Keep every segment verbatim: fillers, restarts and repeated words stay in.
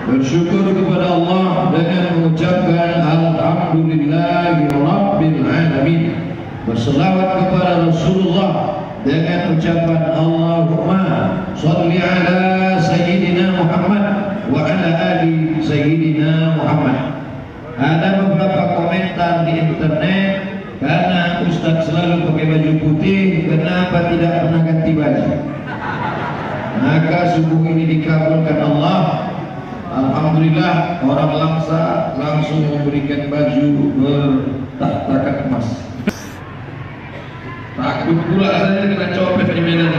Bersyukur kepada Allah dengan mengucapkan Alhamdulillahi Rabbil Alamin. Berselawat kepada Rasulullah dengan ucapan Allahumma salli ala Sayyidina Muhammad wa ala ali Sayyidina Muhammad. Ada beberapa komentar di internet, karena Ustadz selalu pakai baju putih, kenapa tidak pernah ganti baju? Maka subuh ini dikabulkan Allah. Alhamdulillah, orang Langsa langsung memberikan baju bertahtakan emas. Takut pula saya kena copet di Medan.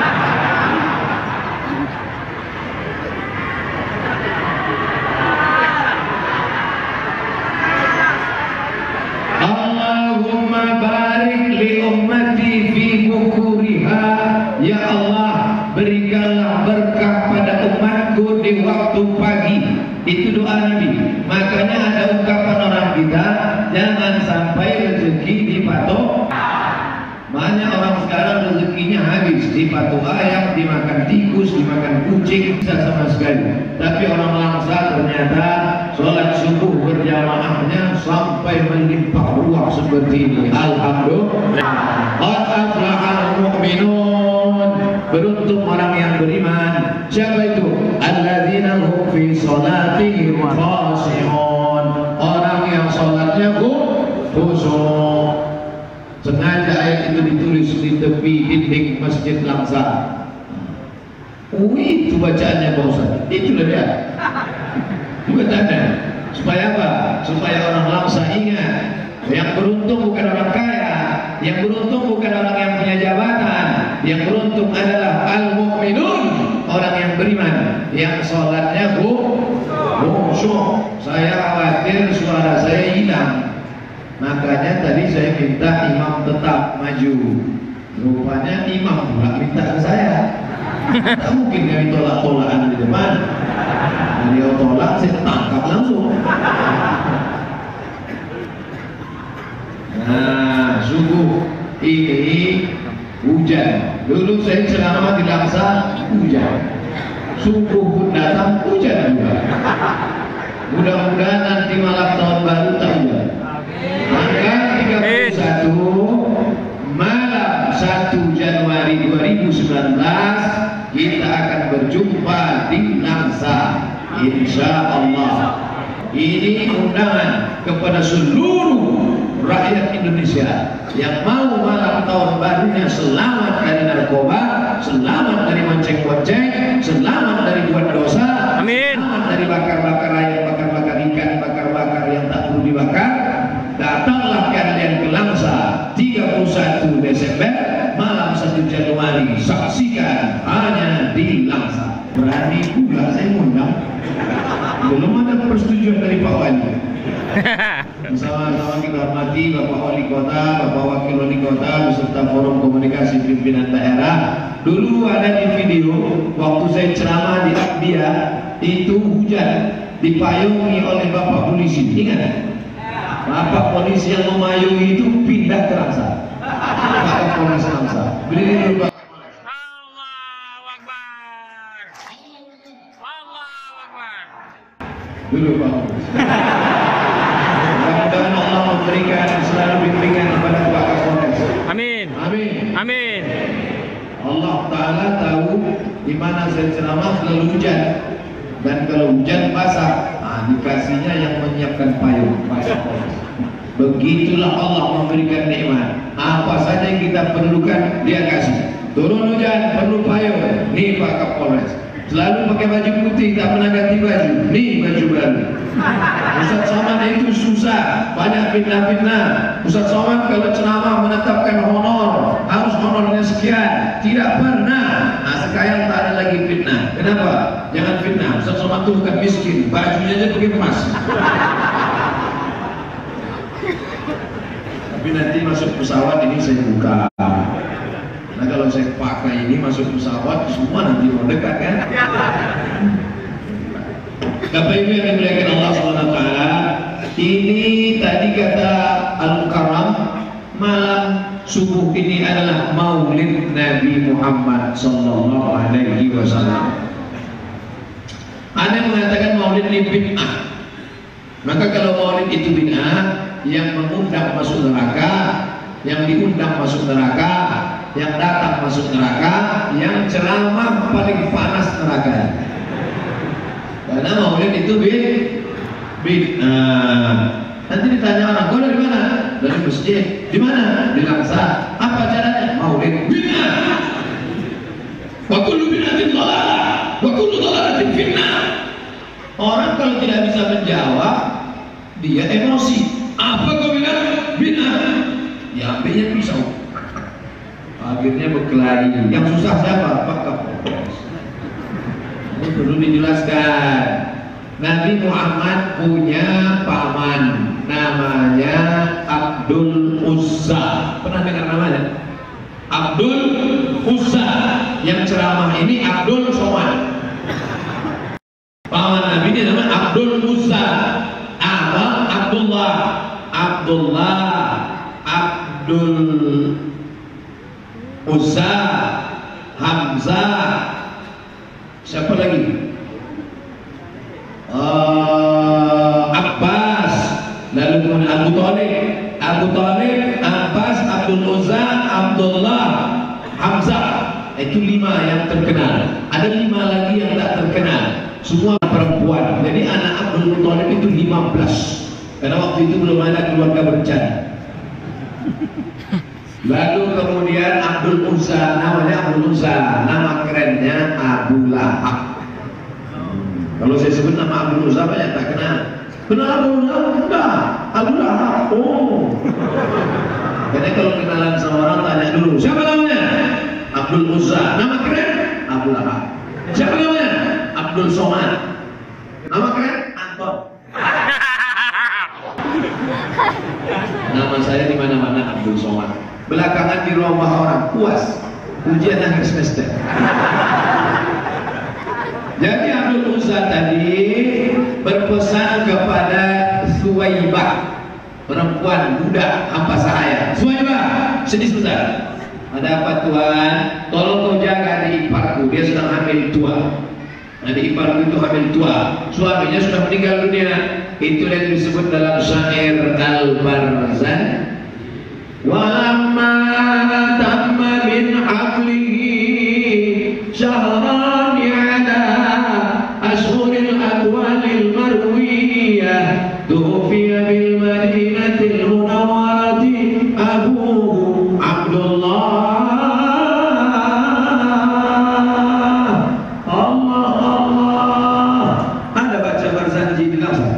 Allahumma barik li ummati fi bukuriha. Ya Allah, berikanlah berkah pada umatku di waktu pagi. Itu doa Nabi. Makanya ada ungkapan orang kita, jangan sampai rezeki dipatok. Banyak orang sekarang rezekinya habis, dipatok ayam, dimakan tikus, dimakan kucing, bisa sama sekali. Tapi orang Langsa ternyata sholat subuh berjamaahnya sampai melimpah ruah seperti ini. Alhamdulillah. Qad aflahal mu'minun. Beruntung orang yang beriman. Siapa itu? Alladzina hum fi sholatihim khashi'un. Orang yang sholatnya khusyuk. Sengaja ayat itu ditulis di tepi dinding Masjid Langsa. Oh, itu bacaannya Pak Ustaz. Itulah dia. Itu bacaannya. Supaya apa? Supaya orang Langsa ingat, yang beruntung bukan orang kaya, yang beruntung bukan orang yang punya jabatan, yang beruntung adalah al-mu'minun, orang yang beriman, yang sholatnya khusyuk. Saya khawatir suara saya hilang. Makanya tadi saya minta imam tetap maju. Rupanya imam pula minta ke saya. Tak mungkin kami tolak-tolakan di depan. Dia tolak, saya tangkap langsung. Nah, subuh ini hujan. Dulu saya ceramah di Langsa, hujan. Subuh pun datang, hujan juga. Mudah-mudahan nanti malam tahun baru tak hujan. Maka tiga puluh satu malam satu Januari dua ribu sembilan belas kita akan berjumpa di Langsa, insya Allah. Ini undangan kepada seluruh rakyat Indonesia yang mau malam tahun barunya selamat dari narkoba, selamat dari monceng-monceng, selamat dari buat dosa, amin, selamat dari bakar-bakar ayam, bakar-bakar ikan, bakar-bakar yang tak perlu dibakar. Datanglah kalian ke Langsa tiga puluh satu Desember malam satu Januari. Saksikan hanya di Langsa. Berani pula saya ngundang. Belum ada persetujuan dari Pak Wali. Bersama-sama kita hormati Bapak Wali Kota, Bapak Wakil Wali Kota beserta Forum Komunikasi Pimpinan Daerah. Dulu ada di video waktu saya ceramah di Akbia, itu hujan dipayungi oleh Bapak Polisi. Ingat? Bapak polisi yang memayungi itu pindah ke Langsa. Bapak polisi Langsa. Berdiri dulu Pak. Allahu Akbar. Allahu Akbar. Dulu Pak. Mudah-mudahan Allah memberikan selalu bimbingan kepada Pak Kapolres. Amin. Amin. Amin. Allah Ta'ala tahu di mana saya ceramah selalu hujan. Dan kalau hujan basah, nah, dikasihnya yang menyiapkan payung. Begitulah Allah memberikan nikmat. Apa saja yang kita perlukan, Dia kasih. Turun hujan, perlu payung. Nih Pak Kapolres. Selalu pakai baju putih, tak pernah ganti baju. Nih baju baru. Ustaz Somad itu susah, banyak fitnah-fitnah. Ustaz Somad kalau ceramah menetapkan honor, harus honornya sekian. Tidak pernah. Nah sekarang tak ada lagi fitnah. Kenapa? Jangan fitnah. Ustaz Somad itu bukan miskin, bajunya aja pakai emas. Tapi nanti masuk pesawat ini saya buka. Nah kalau saya pakai ini masuk pesawat, semua nanti mau dekat kan? Bapak Ibu yang dimuliakan Allah subhanahu wa taala, ini tadi kata Al-Mukarram, malam subuh ini adalah Maulid Nabi Muhammad sallallahu alaihi wasallam. Ada yang mengatakan Maulid maulid ini bid'ah. Maka kalau maulid itu bid'ah, yang mengundang masuk neraka, yang diundang masuk neraka, yang datang masuk neraka, yang ceramah paling panas neraka. Karena maulid itu bid'ah. Nanti ditanya orang, kau dari mana? Dari masjid. Di mana? Di Langsa. Apa caranya? Maulid bid'ah. Wa kullu bid'atin dhalalah, wa kullu dhalalatin finnar. Orang kalau tidak bisa menjawab, dia emosi. Apa kau bilang? Bid'ah. Ya ambilnya pisau. Akhirnya berkelahi. Yang susah siapa? Pak Kapolres. Ini perlu dijelaskan. Nabi Muhammad punya paman namanya Abdul Uzza. Pernah dengar namanya? Abdul Uzza. Yang ceramah ini Abdul Somad. Paman Nabi ini namanya Abdul Uzza. Abang Abdullah. Abdullah Abdul Uzza, Hamzah, siapa lagi? Uh, Abbas, lalu kemudian Abu Thalib, Abu Thalib, Abbas, Abdul Uzza, Abdullah, Hamzah. Itu lima yang terkenal. Ada lima lagi yang tak terkenal. Semua perempuan. Jadi anak Abdul Muthalib itu lima belas. Karena waktu itu belum ada keluarga berencana. Lalu kemudian Abdul Uzza, namanya Abdul Uzza, nama kerennya Abu Lahab. Kalau saya sebut nama Abdul Uzza banyak tak kenal. Kenal Abu Lahab? Enggak, Abu Lahab. Oh. Karena kalau kenalan sama orang tanya dulu, siapa namanya? Abdul Uzza. Nama keren? Abu Lahab. Siapa namanya? Abdul Somad. Nama keren? Anton. Nama saya di mana-mana Abdul Somad. Belakangan di rumah orang puas ujian akhir semester. Jadi Abdul Uzza tadi berpesan kepada Suwaibah, perempuan budak hamba sahaya. Suwaibah, sedih sebentar. Ada apa Tuhan? Tolong kau jaga adik iparku, dia sedang hamil tua. Adik iparku itu hamil tua, suaminya sudah meninggal dunia. Itu yang disebut dalam syair Al-Barzan. وَلَمَّا تَمَّ مِنْ حَقْلِهِ شَهْرَانِ عَلَى أَشْهُرِ الْأَكْوَالِ الْمَرْوِيَّةِ تُوفِيَ بِالْمَدِينَةِ الْمُنَوَّرَةِ أَبُوهُ عَبْدُ اللَّهِ. Allah Allah. Anda baca Barzanji di Langsa?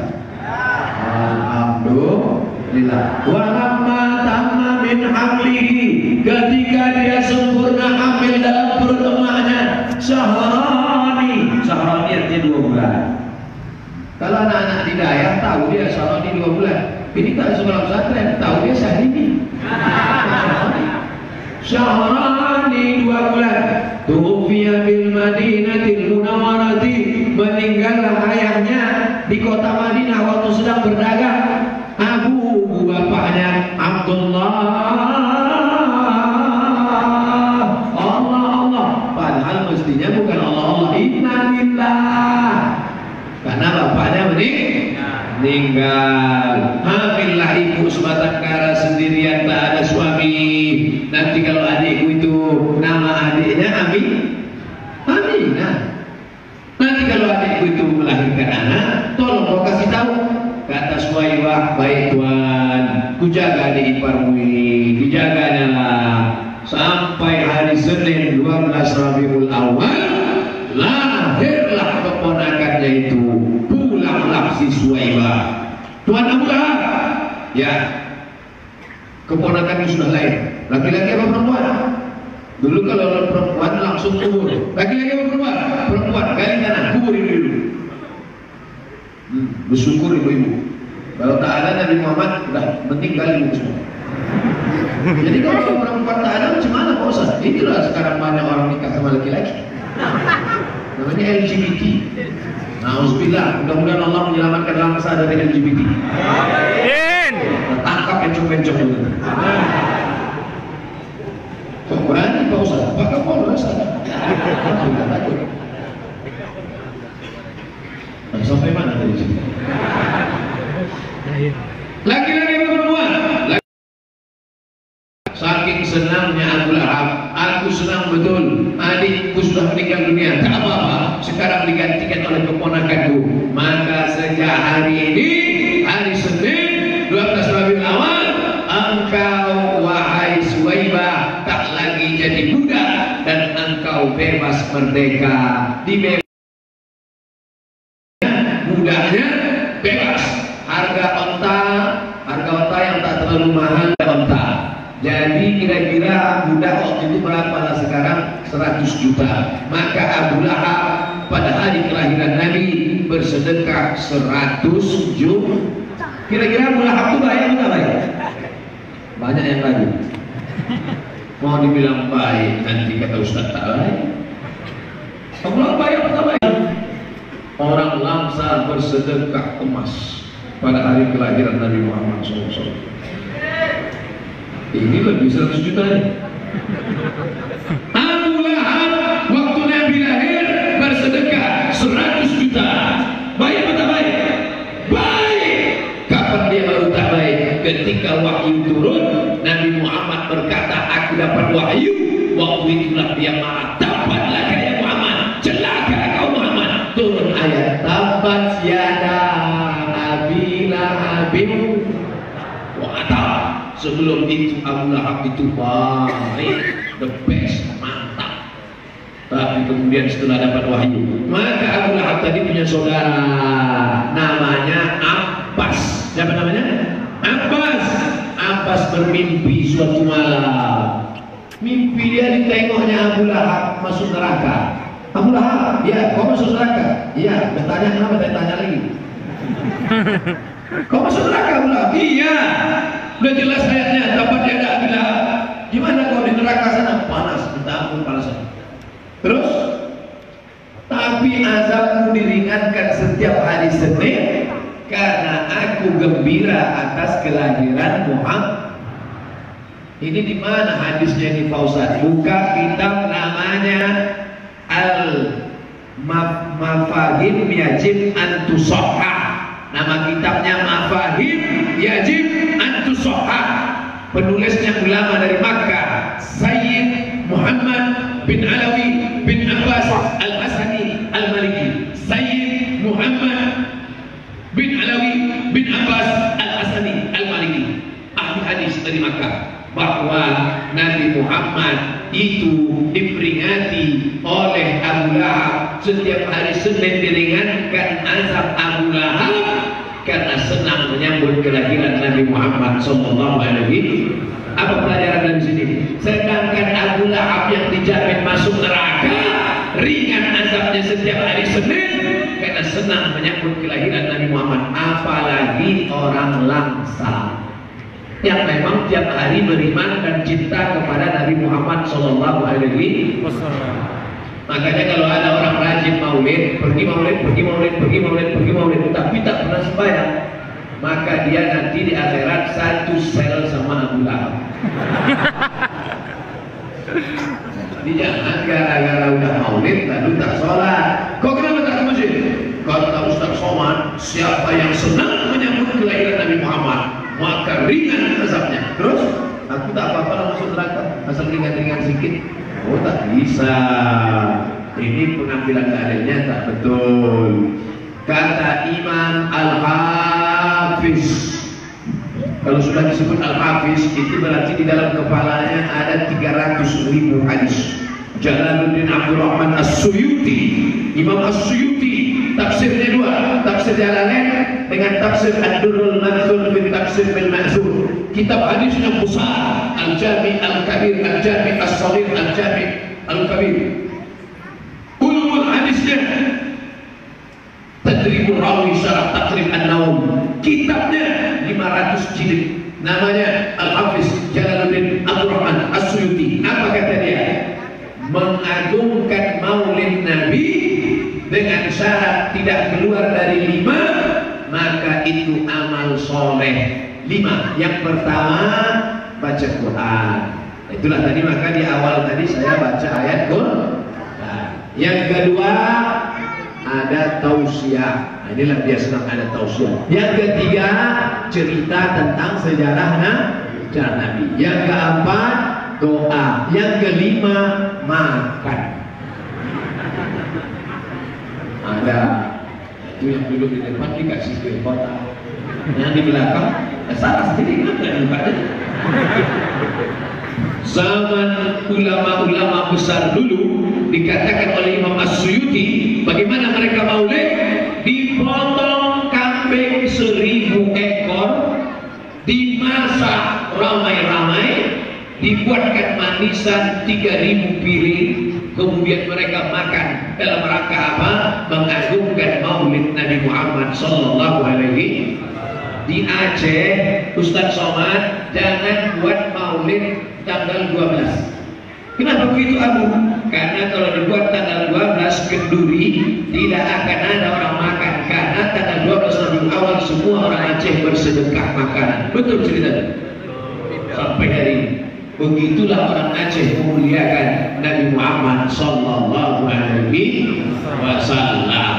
Alhamdulillah. Walamma tamma min hamlihi, ketika dia sempurna hamil dalam perut emaknya, syahrani. Syahrani artinya dua bulan. Kalau anak-anak di daerah tahu dia syahrani dua bulan. Ini tak sekolah pesantren, tahu dia syahrini. Syahrani dua bulan. Tufiya bil Madinatil Munawwarati, meninggallah ayahnya di kota Madinah waktu sedang berdagang. Abu bapaknya Abdullah. Allah Allah, padahal mestinya bukan Allah Allah. Innalillah, karena bapaknya meninggal. Hamillah ibu sebatang kara sendirian, tak ada suami. Nanti kalau adikku itu nama adiknya Ami, Aminah. Nanti kalau adikku itu melahirkan anak, tolong kau kasih tahu. Kata Suwaibah, baik Tuhan, ku jaga adik iparmu ini, dijaganya lah sampai hari Senin dua belas Rabiul Awal, lahirlah keponakannya itu. Pulanglah si Suwaibah. Tuhan Abu Lahab, ya, keponakannya sudah lahir. Laki-laki apa perempuan? Dulu kalau perempuan langsung kubur. Laki-laki apa perempuan? Perempuan, gali tanah, kuburin dulu. Hmm, bersyukur ibu-ibu. Kalau tak ada Nabi Muhammad, udah meninggal ibu semua. Jadi kalau perempuan tak ada, macam mana Pak Ustaz? Inilah sekarang banyak orang nikah sama laki-laki. Namanya L G B T. Nauzubillah, mudah-mudahan Allah menyelamatkan bangsa dari L G B T. Amin. Tangkap encong-encong itu. Kok berani Pak Ustaz? Apakah Polres ada? Tidak takut. Sampai mana? Laki-laki perempuan. Saking senangnya Abu Lahab, aku senang betul, adikku sudah meninggal dunia, tak apa-apa, sekarang digantikan oleh keponakanku. Maka sejak hari ini, hari Senin dua belas Rabiul Awal, engkau wahai Suwaibah tak lagi jadi budak dan engkau bebas merdeka. Dibebas budaknya bebas. Harga onta, harga onta yang tak terlalu mahal onta. Jadi kira-kira budak waktu itu berapa lah sekarang? seratus juta. Maka Abu Lahab pada hari kelahiran Nabi bersedekah seratus juta. Kira-kira Abu Lahab itu baik atau tidak baik? Banyak yang ragu. Mau dibilang baik, nanti kata Ustaz tak baik. Abu Lahab baik atau tak baik? Orang Lamsar bersedekah emas pada hari kelahiran Nabi Muhammad shallallahu alaihi wasallam. Ini lebih seratus juta nih. Abu Lahab waktu Nabi lahir bersedekah seratus juta. Baik atau tak baik? Baik. Kapan dia baru tak baik? Ketika wahyu turun, Nabi Muhammad berkata, aku dapat wahyu. Waktu itulah dia marah. Dapatlah kaya Muhammad, celaka kau Muhammad. Turun ayat tabat yada Abi Lahabin wa atab. Sebelum itu Abu Lahab itu baik, the best, mantap. Tapi kemudian setelah dapat wahyu, maka Abu Lahab tadi punya saudara, namanya Abbas. Siapa namanya? Abbas. Abbas bermimpi suatu malam. Mimpi dia ditengoknya Abu Lahab masuk neraka. Abu Lahab, ya, kau masuk neraka? Iya. Bertanya kenapa? Saya tanya lagi. Kau masuk neraka Abu Lahab? Iya. Udah jelas ayatnya, dapat dia ada bila. Gimana kau di neraka sana? Panas, minta ampun panasnya. Terus, tapi azabku diringankan setiap hari Senin karena aku gembira atas kelahiran Muhammad. Ini di mana hadisnya ini Pak Ustaz? Buka kitab namanya Al Mafahim Yajib Antusahah. Nama kitabnya Mafahim Yajib Antusahah. Penulisnya ulama dari Makkah, Sayyid Muhammad bin Alawi bin Abbas Al-Hasani Al-Maliki. Sayyid Muhammad bin Alawi bin Abbas Al-Hasani Al-Maliki, ahli hadis dari Makkah, bahwa Nabi Muhammad itu diperingati oleh Abu Lahab setiap hari Senin, diringankan azab Abu Lahab karena senang menyambut kelahiran Nabi Muhammad sallallahu alaihi. Apa pelajaran dari sini? Sedangkan Abu Lahab yang dijamin masuk neraka, ringan azabnya setiap hari Senin karena senang menyambut kelahiran Nabi Muhammad. Apalagi orang Lamsar yang memang tiap hari beriman dan cinta kepada Nabi Muhammad sallallahu alaihi wasallam. Makanya kalau ada orang rajin maulid, pergi maulid, pergi maulid, pergi maulid, pergi maulid, tapi tak pernah sembahyang, maka dia nanti di akhirat satu sel sama Abu Lahab. Jadi jangan gara-gara udah maulid lalu tak sholat. Kau kenapa tak ke masjid? Kata Ustaz Somad, siapa yang senang menyambut kelahiran Nabi Muhammad, maka ringan azabnya. Terus aku tak apa-apa masuk neraka, asal ringan-ringan sedikit. Oh tak bisa. Ini pengambilan dalilnya tak betul. Kata Imam Al-Hafiz, kalau sudah disebut Al-Hafiz itu berarti di dalam kepalanya ada tiga ratus ribu hadis. Jalaluddin Abdurrahman As-Suyuti, Imam As-Suyuti, tafsirnya dua, tafsir Jalalain dengan tafsir Ad-Durrul Manthur bin Tafsir bil Ma'thur. Kitab hadisnya besar, Al-Jami Al-Kabir, Al-Jami As-Saghir, Al-Jami Al-Kabir. Ulumul hadisnya Tadribur Rawi Syarah Taqrib An-Nawawi. Kitabnya lima ratus jilid. Namanya Al-Hafiz Jalaluddin Abdurrahman As-Suyuti. Apa kata dia? Mengagungkan maulid Nabi dengan syarat tidak keluar dari lima, maka itu amal soleh. Lima. Yang pertama baca Quran. Itulah tadi, maka di awal tadi saya baca ayat Quran. Yang kedua ada tausiah. Nah, inilah dia senang ada tausiah. Yang ketiga, cerita tentang sejarah Nabi. Yang keempat, doa. Yang kelima, makan. Ada itu yang dulu di depan dikasih ke kota, yang di belakang salah sendiri kan? Zaman ulama-ulama besar dulu dikatakan oleh Imam As-Suyuti, bagaimana mereka maulid? Dipotong kambing seribu ekor, dimasak ramai-ramai, dibuatkan manisan tiga ribu piring, kemudian mereka makan dalam rangka apa? Mengagungkan maulid Nabi Muhammad sallallahu alaihi wasallam. Di Aceh, Ustaz Somad, jangan buat maulid tanggal dua belas. Kenapa begitu Abu? Karena kalau dibuat tanggal dua belas kenduri, tidak akan ada orang makan. Karena tanggal dua belas Rabiul Awal semua orang Aceh bersedekah makanan. Betul ceritanya? Sampai hari ini. Begitulah orang Aceh memuliakan Nabi Muhammad sallallahu alaihi wasallam.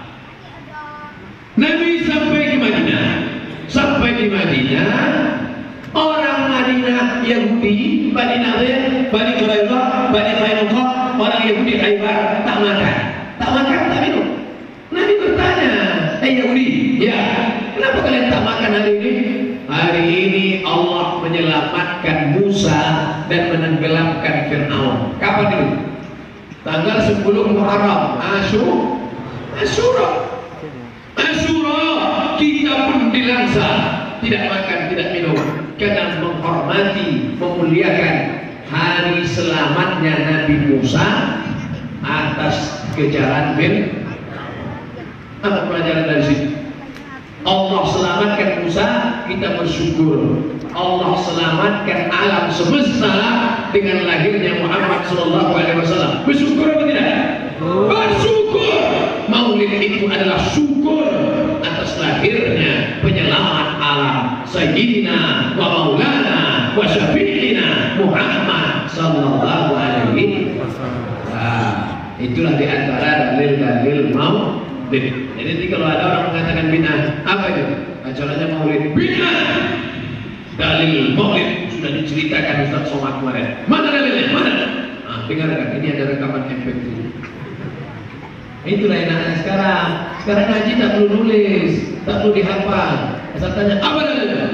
Nabi sampai di Madinah. Sampai di Madinah, orang Madinah Yahudi, Bani Nadir, Bani Quraidah, Bani Qainuqa, orang Yahudi Khaybar tak makan, tak makan, tak minum. Nabi bertanya, eh Yahudi, ya, kenapa kalian tak makan hari ini? Hari ini Allah menyelamatkan Musa dan menenggelamkan Fir'aun. Kapan itu? Tanggal sepuluh Muharram, Asyura. Asyura. Asyura kita pun dilangsa, tidak makan, tidak minum, karena menghormati, memuliakan hari selamatnya Nabi Musa atas kejaran Fir'aun. Apa pelajaran dari sini? Allah selamatkan Musa, kita bersyukur. Allah selamatkan alam semesta dengan lahirnya Muhammad sallallahu alaihi wasallam. Bersyukur atau tidak? Bersyukur. Maulid itu adalah syukur atas lahirnya penyelamat alam, Sayyidina wa Maulana wa Syafi'ina Muhammad sallallahu alaihi wasallam. Nah, itulah diantara dalil-dalil maulid. Jadi kalau ada orang mengatakan bid'ah, apa itu? Acaranya maulid. Bid'ah. Dalil maulid sudah diceritakan Ustaz Somad kemarin. Mana dalilnya? Mana? Nah, dengarkan, ini ada rekaman M P tiga. Itulah enaknya sekarang. Sekarang ngaji tak perlu nulis, tak perlu dihafal. Asal tanya, apa dalilnya?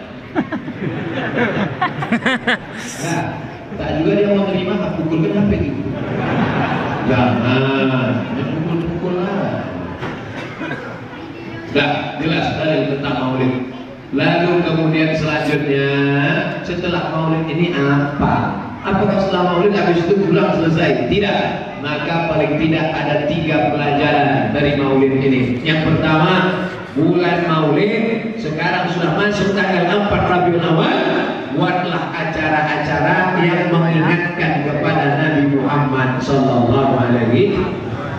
Nah, tak juga dia mau terima, tak pukulkan H P gitu. Jangan, jangan pukul-pukul lah. Nah, jelas dalil tentang maulid. Lalu kemudian selanjutnya, setelah maulid ini apa? Apakah setelah maulid habis itu pulang selesai? Tidak. Maka paling tidak ada tiga pelajaran dari maulid ini. Yang pertama, bulan maulid sekarang sudah masuk tanggal empat Rabiul Awal. Buatlah acara-acara yang mengingatkan kepada Nabi Muhammad sallallahu alaihi wasallam.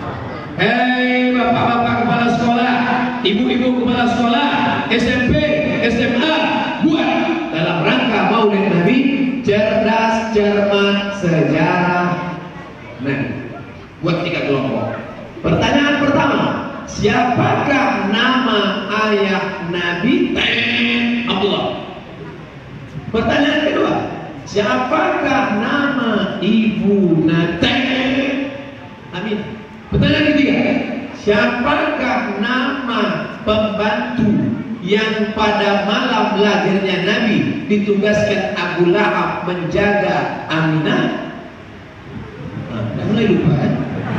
Hei bapak-bapak kepala sekolah, ibu-ibu kepala sekolah, S M P, S M A, buat dalam rangka maulid Nabi cerdas, cermat, sejarah. Nah, buat tiga kelompok. Pertanyaan pertama, siapakah nama ayah Nabi? Allah. Pertanyaan kedua, siapakah nama ibu Nabi? Amin. Pertanyaan ketiga, siapakah nama pembantu yang pada malam lahirnya Nabi ditugaskan Abu Lahab menjaga Aminah? Nah, dah mulai lupa kan?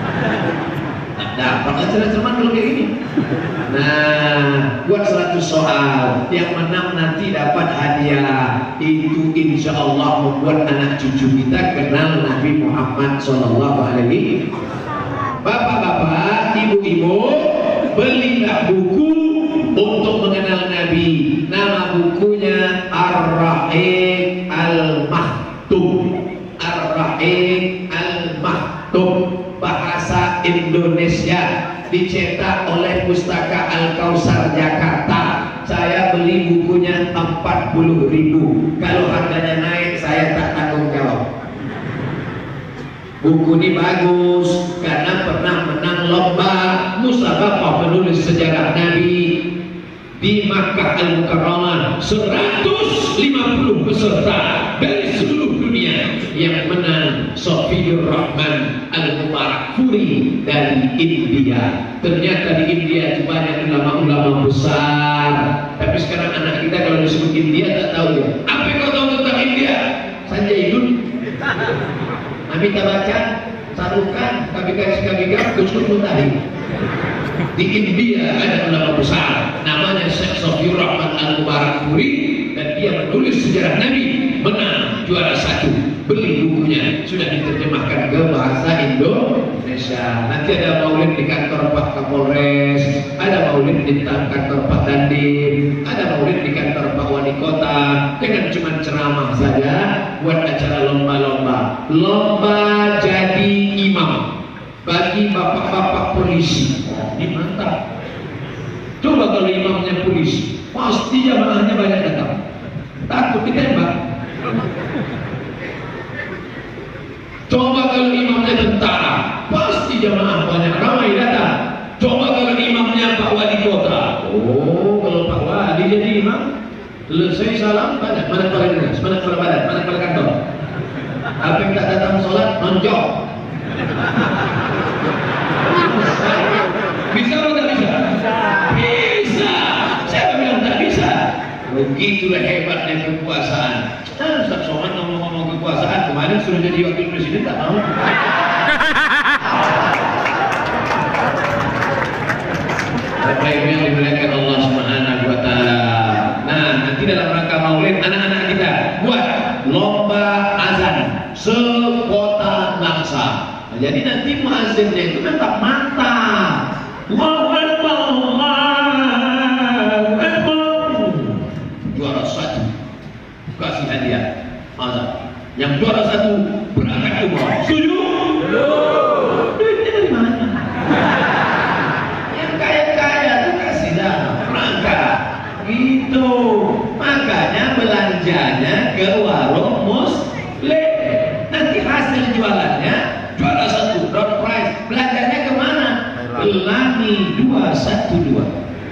Tak dapat acara cermat kalau kayak gini. Nah, buat seratus soal, yang menang nanti dapat hadiah. Itu insya Allah membuat anak cucu kita kenal Nabi Muhammad sallallahu alaihi wasallam. Bapak-bapak, ibu-ibu, belilah buku untuk mengenal Nabi. Nama bukunya Ar-Rahiq Al-Maktum. Ar-Rahiq Al-Maktum, bahasa Indonesia, dicetak oleh Pustaka Al-Kausar Jakarta. Saya beli bukunya empat puluh ribu. Kalau harganya naik, saya tak tanggung jawab. Buku ini bagus karena pernah menang lomba Musa Bapak penulis sejarah Nabi di Makkah Al-Mukarramah, seratus lima puluh peserta dari seluruh dunia. Yang menang Sofiur Rahman Al-Mubarakfuri dari India. Ternyata di India itu banyak ulama-ulama besar. Tapi sekarang anak kita kalau disebut India tak tahu ya. Apa yang kau tahu tentang India? Sanjay Dutt, Amitabh Bachchan, Sarukan, Kabika Kusnul Mutahid. Di India ada ulama besar namanya Syekh Sofiur Rahman Al-Mubarakfuri, dan dia menulis sejarah Nabi, menang juara satu. Beli bukunya, sudah diterjemahkan ke bahasa Indonesia. Nanti ada maulid di kantor Pak Kapolres, ada maulid di kantor Pak Dandim, ada maulid di kantor Pak Wali Kota. Dengan cuma ceramah saja, buat acara lomba-lomba, lomba jadi imam bagi bapak-bapak polisi. Ini mantap. Coba kalau imamnya polisi, pasti jamaahnya banyak datang. Takut ditembak. Coba kalau imamnya tentara, pasti jamaah banyak ramai datang. Coba kalau imamnya Pak Wali Kota, oh kalau Pak Wali jadi imam, selesai salam banyak. Mana kepala dinas, mana kepala badan, mana kepala kantor. Apa yang tak datang sholat, nonjok. Bisa atau tak bisa? Bisa. Siapa bilang tak bisa? Begitulah hebatnya kekuasaan. Nah, Ustaz Somad ngomong-ngomong kekuasaan, kemarin sudah jadi wakil presiden tak mau. Bapak Ibu yang dimuliakan Allah Subhanahu wa taala. Nah, nanti dalam rangka maulid anak-anak kita buat lomba azan sekota Laksa. Nah, jadi nanti muazzinnya itu kan tak mantap. Allahu Akbar, Allahu Akbar. Juara satu kasih hadiah azan. Yang juara satu berangkat umrah. Setuju? Duitnya dari mana? Yang kaya-kaya itu kasih dah berangkat. Gitu. Makanya belanjanya ke warung muslim. Nanti hasil jualannya juara satu, door prize. Belanjanya kemana? Lami dua satu dua.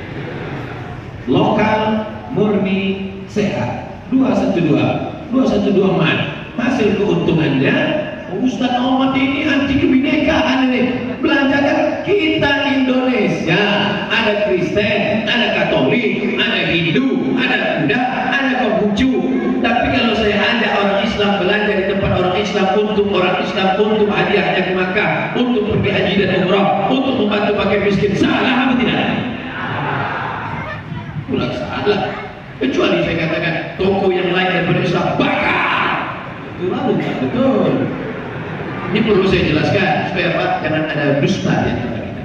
Lokal, murni, sehat. dua satu dua. dua satu dua man. Hasil keuntungannya, Ustaz Muhammad ini anti kebinekaan ini. Belanjakan kita Indonesia. Ada Kristen, ada Katolik, ada Hindu, ada Buddha, ada Konghucu. Tapi kalau saya ada orang Islam belanja di tempat orang Islam, untuk orang Islam, untuk hadiahnya ke Makkah, untuk pergi haji dan umrah, untuk membantu pakai miskin, salah apa tidak? Pulang salah. Kecuali saya katakan toko yang lain daripada Islam bakar, itu lalu tak betul. Ini perlu saya jelaskan supaya Pak jangan ada dusta di antara kita.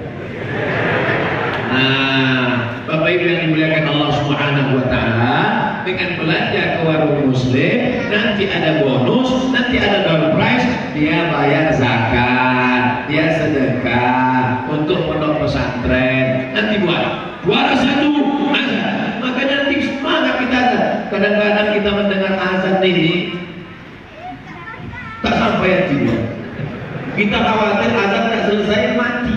Nah, Bapak Ibu yang dimuliakan Allah Subhanahu wa taala, dengan belanja ke warung muslim nanti ada bonus, nanti ada door prize, dia bayar zakat, dia sedekah untuk pondok pesantren. Nanti buat juara satu azan. Makanya nanti semangat kita ada. Kadang-kadang kita mendengar azan ini tak sampai tidur. Kita khawatir azan tak selesai mati.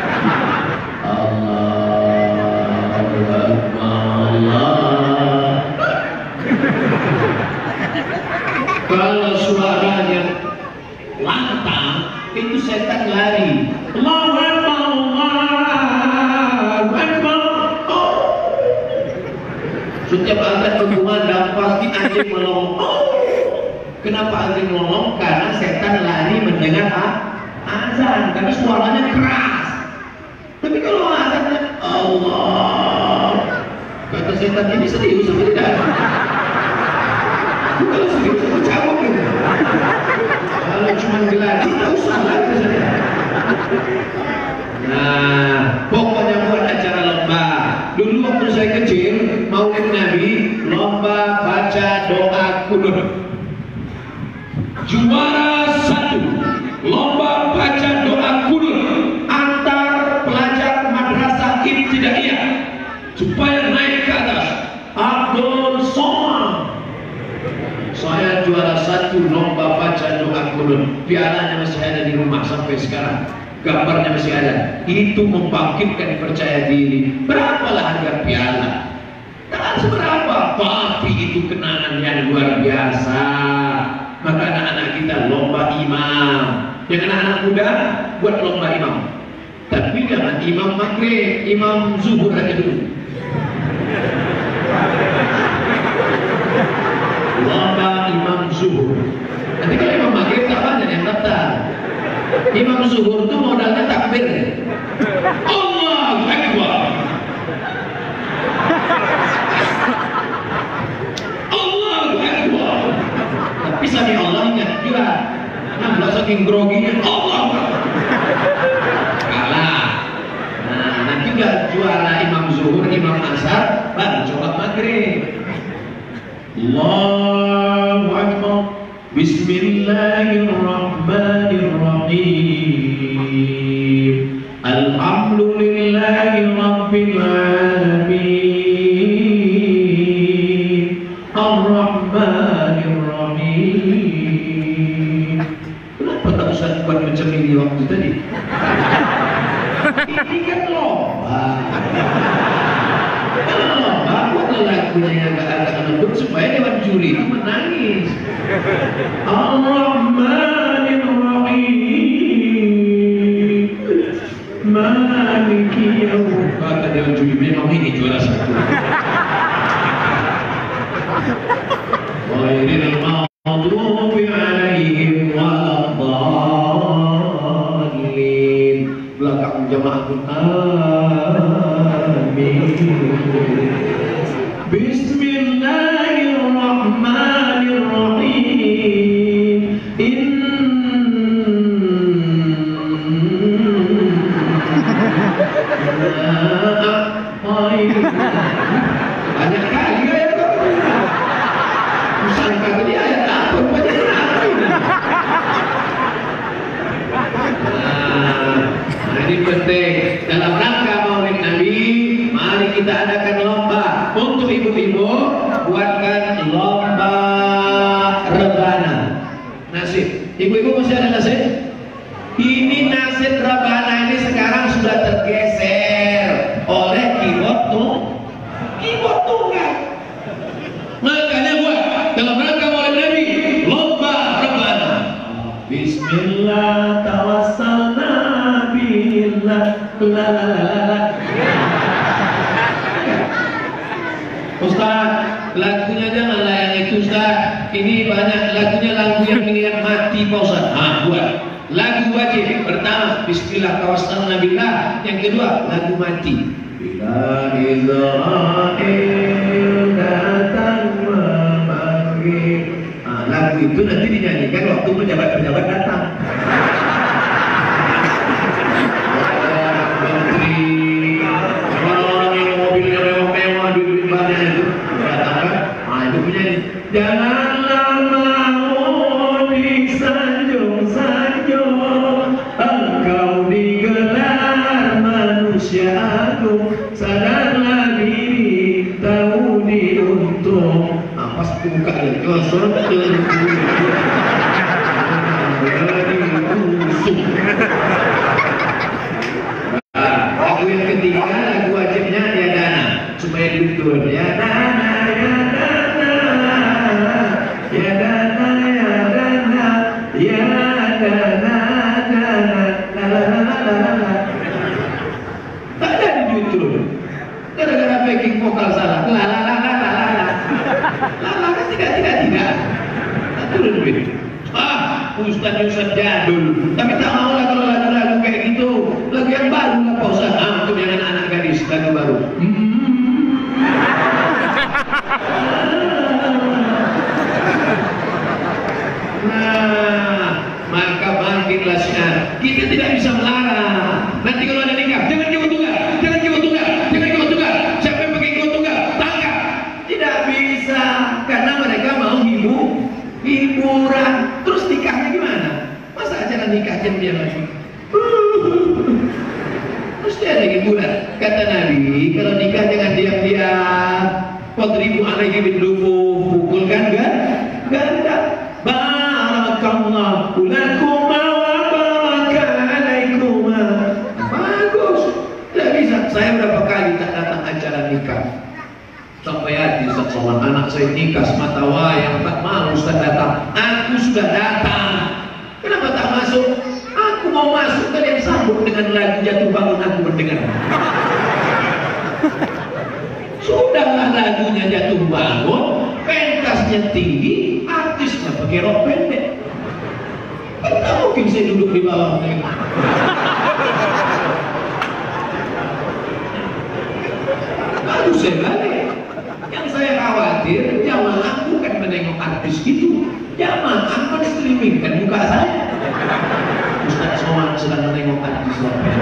Allah, Allah. Kalau suaranya lantang, itu setan lari. Allahu Akbar, Allahu Akbar. Setiap azan berkumandang pasti anjing melong. Kenapa anjing melong? Karena setan lari mendengar azan, karena suaranya keras. Tapi kalau azannya Allah, kata setan ini serius atau tidak? Kalau serius aku cabut gitu. Kalau cuma geladi, tak usah lagi saja. Nah, pokoknya buat acara lomba. Dulu waktu saya kecil, maulid Nabi, lomba baca doa kunut. Juara satu, lomba baca doa kunut antar pelajar madrasah ibtidaiyah supaya naik ke atas. Abdul Somad. Saya juara satu lomba baca doa kunut. Pialanya masih ada di rumah sampai sekarang. gambarnya masih ada. Itu membangkitkan percaya diri. Berapalah harga piala? Tak seberapa, tapi itu kenangan yang luar biasa. Maka anak-anak kita lomba imam. Yang anak-anak muda buat lomba imam. Tapi jangan imam maghrib, imam zuhur aja dulu. Lomba imam zuhur. Nanti kalau imam maghrib tak banyak yang daftar. Imam zuhur itu modalnya takbir. Allahu Akbar. Allahu Akbar. Tapi sami Allah ingat juga. Nah, kalau saking groginya Allah. Kalah. Nah, nanti udah juara imam zuhur, imam asar, baru sholat maghrib. Allahu Akbar. Bismillahirrahmanirrahim. Alhamdulillahi Rabbil Alamin. Ar-Rahmanir-Rahim. Kenapa tak usah buat macam ini waktu tadi? Ini kan lomba. Lomba buatlah lagunya yang agak-agak lembut supaya dewan juri itu menangis. Ar-Rahmanir-Rahim. Maliki yaum. Kata dewan juri memang ini juara satu. Ghairil maghdubi alaihim waladdallin. Belakang jamaah amin. Bismillahirrahmanirrahim. Banyak kali ya kok. Usangka tadi ayat apa? Banyak apa ini? Nah, ini penting. Dalam rangka Maulid Nabi, mari kita adakan lomba. Untuk ibu-ibu, buatkan lomba rebana. Nasib. Ibu-ibu masih ada nasib? Ini nasib rebana ini sekarang sudah tergeser oleh keyboard tuh. Keyboard tunggal. Makanya buat dalam rangka Maulid Nabi, lomba rebana. Bismillah tawassalna billah la la la la. Ustaz, lagunya janganlah yang itu Ustaz. Ini banyak lagunya lagu yang mengingat mati Pak Ustaz. Ah, buat lagu wajib. Pertama, Bismillah tawassalna billah. Yang kedua, lagu mati. Bila Israel datang memanggil. Ah, lagu itu nanti dinyanyikan waktu pejabat-pejabat datang. Janganlah mau disanjung-sanjung, engkau digelar manusia agung. Sadarlah diri, tahu diuntung. Ah, pas aku buka dia, kosong terbuka. Lagu yang ketiga, lagu wajibnya ya dana, supaya betul ya dana, ya dana. Ya dana, ya dana, ya dana, dana, la la la la la. Tak jadi duit turun. Gara-gara backing vokal salah. La la la la la la la. La la kan tidak tidak tidak. Tak turun duit. Ah, Ustaz-Ustaz jadul. Tapi tak mau lah kalau lagu-lagu kayak gitu. Lagu yang baru lah Pak Ustaz. Ah, untuk yang anak-anak gadis lagu baru. Hmm. Nah, maka bangkitlah syiar. Kita tidak bisa melarang. Nanti kalau ada nikah, jangan jauh tunggal, jangan jauh tunggal, jangan jauh tunggal. Siapa yang pakai jauh tunggal, tangkap. Tidak bisa, karena mereka mau hibur, hiburan. Terus nikahnya gimana? Masa acara nikah diam-diam lagi? Mesti ada hiburan. Kata Nabi, kalau nikah jangan diam-diam. Wadribu alaihi bidlufu, pukulkan kan? Ganda. Barakallahu lakum wa baraka alaikum nikah. Sampai hati sekolah anak saya nikah semata wayang, tak mau Ustaz datang. Aku sudah datang. Kenapa tak masuk? Aku mau masuk, kalian sambut dengan lagu Jatuh Bangun Aku Mendengar. Sudahlah lagunya Jatuh Bangun, pentasnya tinggi, artisnya pakai rok pendek. Tidak mungkin saya duduk di bawah mereka. Lalu saya balik. Yang saya khawatir, jamaah bukan menengok artis itu, jamaah menstreamingkan muka saya. Ustaz Somad sedang menengok artis.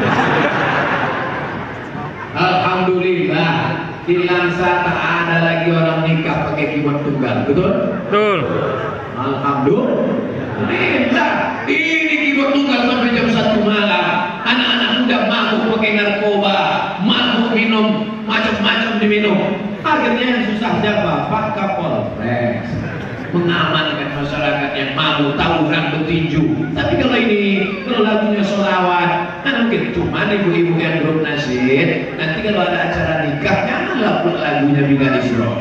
Alhamdulillah, di Langsa tak ada lagi orang nikah pakai keyboard tunggal, betul? Betul. Alhamdulillah, ini keyboard tunggal sampai jam satu malam. Anak-anak muda mabuk pakai narkoba, mabuk minum macam-macam diminum. Akhirnya yang susah siapa? Pak Kapolres mengamankan masyarakat yang mabuk, tawuran, bertinju. Tapi kalau ini, kalau lagunya sholawat, kan mungkin cuma ibu-ibu yang grup nasyid. Nanti kalau ada acara nikah, janganlah pun lagunya Bina Israel.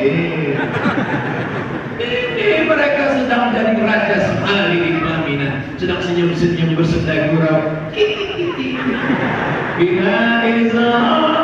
Ini mereka sedang jadi raja semali di pelaminan, sedang senyum-senyum bersenda gurau. Bina Israel.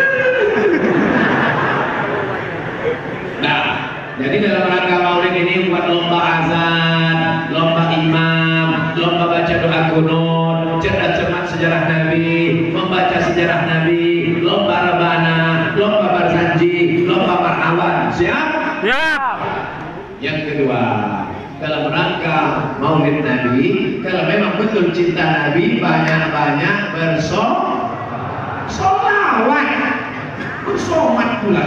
Nah, jadi dalam rangka maulid ini buat lomba azan, lomba imam, lomba baca doa kunut, cerdas cermat sejarah Nabi, membaca sejarah Nabi, lomba rebana, lomba barzanji, lomba marhaban. Siap? Siap. Yang kedua, dalam rangka maulid Nabi, kalau memang betul cinta Nabi, banyak-banyak bersolawat, bersomat pula.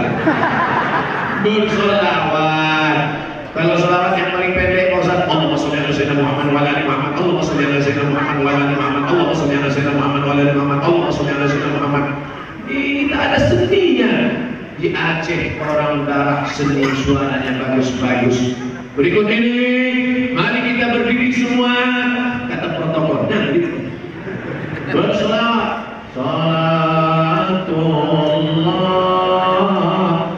Bersolawat. Kalau solawat yang paling pendek, Ustaz, Allahumma sholli ala sayyidina Muhammad wa ala ali Muhammad, Allahumma sholli ala sayyidina Muhammad wa ala ali Muhammad, Allahumma sholli ala sayyidina Muhammad wa ala ali Muhammad, Allahumma sholli ala sayyidina Muhammad. Ini tak ada seninya. Di Aceh orang darah seni suaranya bagus-bagus. Berikut ini, mari kita berdiri semua. Kata protokolnya begitu. Bersolawat. Salatullah,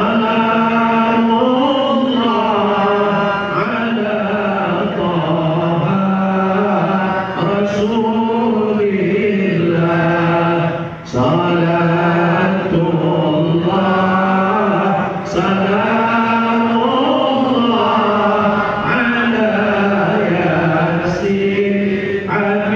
salamullah ala Taha Rasulillah. Salatullah, salamullah ala Yasin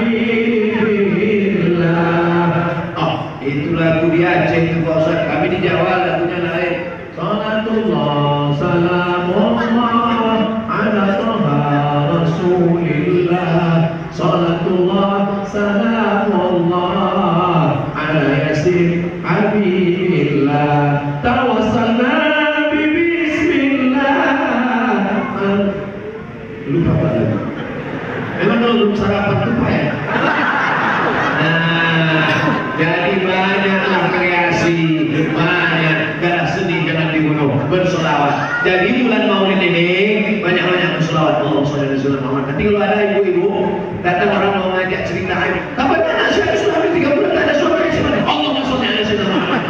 Habibillah. Oh, itu lagu di Aceh itu Pak Ustaz. Kami di Jawa lagunya lain. Salatullah, salamullah ala Taha Rasulillah. Salatullah, salamullah ala Yasin Habibillah. Tawassalna bi bismillah. Lupa apa lagi? Memang kalau belum sarapan tuh Pak ya? Nah, jadi banyaklah kreasi, banyak darah seni jangan dibunuh, bersolawat. Jadi bulan Maulid ini banyak-banyak bersolawat. Allah sholli ala sayyidina Muhammad. Nanti kalau ada ibu-ibu datang orang mau ngajak cerita, kapan anak saya sudah tiga bulan tak ada suami gimana? Allah sholli ala sayyidina Muhammad.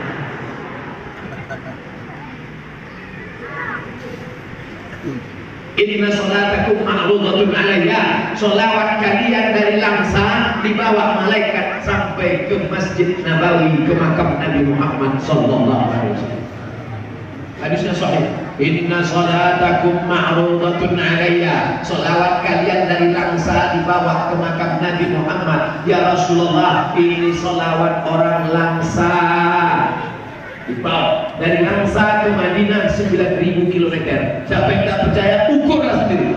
Inna sholatakum ma'rudatun alayya. Sholawat kalian dari Langsa dibawa malaikat sampai ke Masjid Nabawi, ke makam Nabi Muhammad sallallahu alaihi wasallam. Hadisnya sahih. Inna sholatakum ma'rudatun alayya. Sholawat kalian dari Langsa dibawa ke makam Nabi Muhammad. Ya Rasulullah, ini sholawat orang Langsa. Dibawa dari Langsa ke Madinah sembilan ribu kilometer. Siapa yang tak percaya, ukurlah sendiri.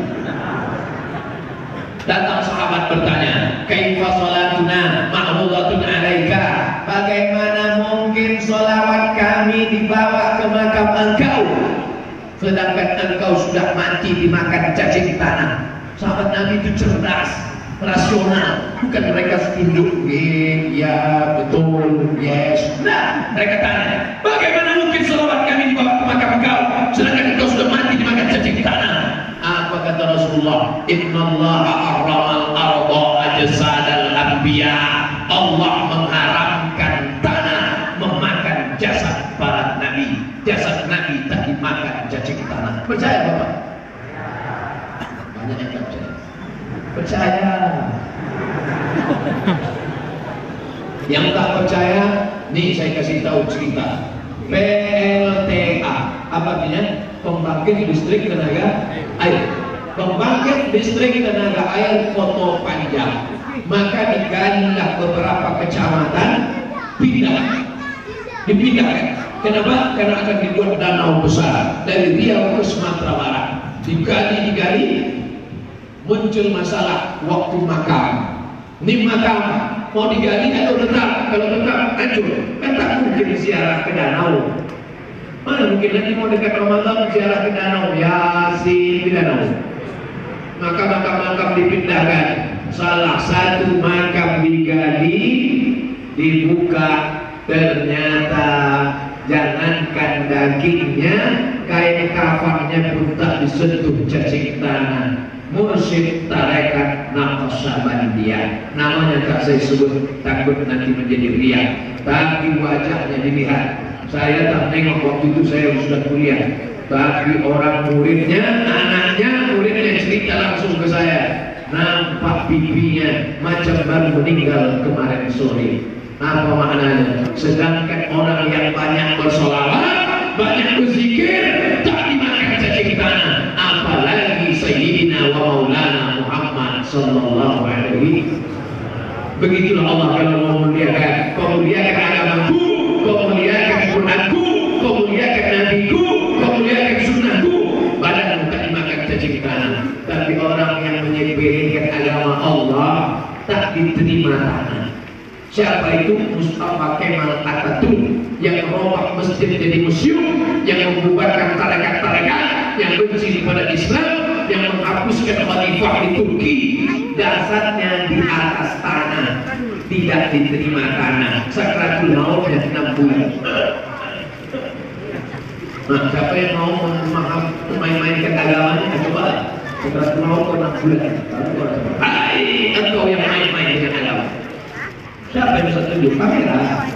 Datang sahabat bertanya, kaifa salatuna ma'rudatun alaika? Bagaimana mungkin sholawat kami dibawa ke makam engkau, sedangkan engkau sudah mati dimakan cacing tanah? Sahabat Nabi itu cerdas, rasional, bukan mereka setunjuk, ya betul, yes. Nah, mereka tanya, bagaimana mungkin sholawat kami dibawa ke makam engkau, sedangkan engkau sudah mati dimakan cacing tanah? Apa kata Rasulullah? Innallaha harramal arda ajsadal anbiya. Allah mengharamkan tanah memakan jasad para Percaya Bapak? Banyak yang tak percaya. Percaya. Yang tak percaya, nih saya kasih tahu cerita. P L T A, apa artinya? Pembangkit listrik tenaga air. Pembangkit listrik tenaga air foto panjang. Maka digalilah beberapa kecamatan, pindah, dipindahkan. Kenapa? Karena akan dibuat danau besar dari Riau ke Sumatera Barat. Digali-digali, muncul masalah waktu makam. Ini makam mau digali atau tetap? Kalau tetap hancur, kan tak mungkin ziarah ke danau. Mana mungkin nanti mau dekat Ramadan ziarah ke danau, Yasin di danau. Maka makam-makam dipindahkan. Salah satu makam digali, dibuka, ternyata jangankan dagingnya, kain kafannya pun tak disentuh cacing tanah. Mursyid tarekat Naqsyabandiyah, namanya tak saya sebut, takut nanti menjadi riak. Tapi wajahnya dilihat. Saya tak nengok waktu itu, saya sudah kuliah. Tapi orang muridnya, anaknya, muridnya cerita langsung ke saya. Nampak pipinya macam baru meninggal kemarin sore. Apa maknanya? Sedangkan orang yang banyak bersolawat, banyak berzikir, tak dimakan cacing tanah. Apalagi Sayyidina wa Maulana Muhammad sallallahu alaihi. Begitulah Allah kalau mau memuliakan. Kau muliakan agamaku, kau muliakan Qur'anku, kau muliakan nabiku, kau muliakan sunnahku, badanmu tak dimakan cacing tanah. Tapi orang yang menyepelekan agama Allah tak diterima tanah. Siapa itu? Mustafa Kemal Atatürk yang merubah masjid jadi museum, yang membubarkan tarekat-tarekat, yang benci kepada Islam, yang menghapuskan khalifah di Turki. Dasarnya di atas tanah, tidak diterima tanah. Sakratul mautnya enam bulan. Nah, siapa yang mau main-mainkan agamanya? Coba. Sakratul maut enam bulan. Hai, engkau yang main-main dengan agama. Siapa yang bisa tunjuk? Kamera.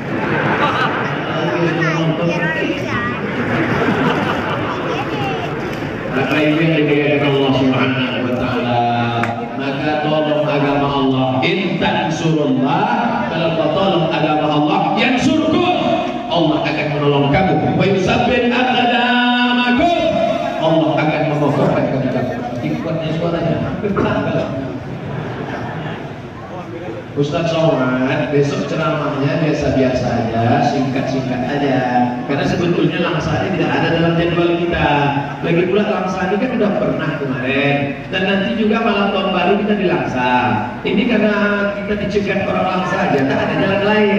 Maka ibu yang dimuliakan Allah Subhanahu wa Ta'ala, maka tolong agama Allah. In tansurullah, kalau kau tolong agama Allah, yang surga Allah akan menolong kamu. Wa yusabbit aqdamakum, Allah akan mengokohkan kamu. Ikuatnya suaranya hampir tanggal. Ustaz Somad besok ceramahnya biasa-biasa aja, singkat-singkat aja. Karena sebetulnya langsa ini tidak ada dalam jadwal kita. Lagi pula langsa ini kan sudah pernah kemarin, dan nanti juga malam tahun baru kita di Langsa. Ini karena kita dicegat orang Langsa aja, tak ada jalan lain.